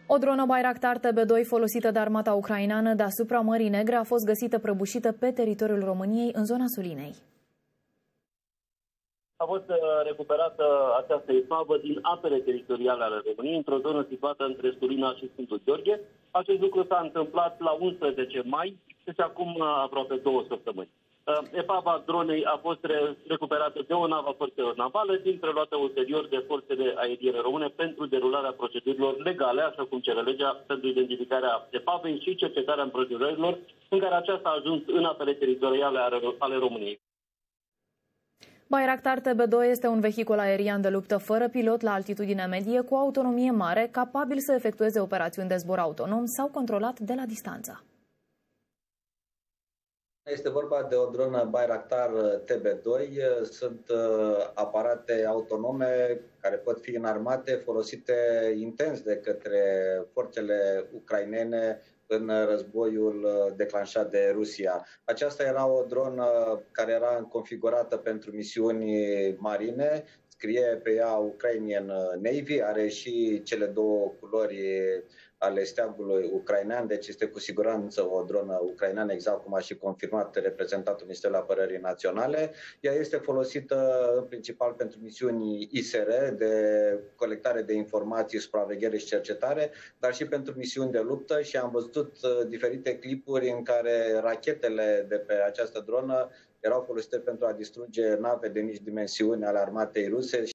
O dronă Bayraktar TB2 folosită de armata ucraineană deasupra Mării Negre a fost găsită prăbușită pe teritoriul României, în zona Solinei. A fost recuperată această epavă din apele teritoriale ale României, într-o zonă situată între Sulina și Sfântul Gheorghe. Acest lucru s-a întâmplat la 11 mai, deci acum aproape 2 săptămâni. Epava dronei a fost recuperată de o navă forțelor navale, fiind preluată ulterior de forțele aeriene române pentru derularea procedurilor legale, așa cum cere legea, pentru identificarea epavei și cercetarea împrejurărilor în care aceasta a ajuns în apele teritoriale ale României. Bayraktar TB2 este un vehicul aerian de luptă fără pilot la altitudine medie, cu autonomie mare, capabil să efectueze operațiuni de zbor autonom sau controlat de la distanță. Este vorba de o dronă Bayraktar TB2. Sunt aparate autonome care pot fi înarmate, folosite intens de către forțele ucrainene în războiul declanșat de Rusia. Aceasta era o dronă care era configurată pentru misiuni marine, scrie pe ea Ukrainian Navy, are și cele două culori ale steagului ucrainean, deci este cu siguranță o dronă ucraineană, exact cum a și confirmat reprezentantul Ministerului Apărării Naționale. Ea este folosită în principal pentru misiuni ISR, de colectare de informații, supraveghere și cercetare, dar și pentru misiuni de luptă, și am văzut diferite clipuri în care rachetele de pe această dronă erau folosite pentru a distruge nave de mici dimensiuni ale armatei ruse.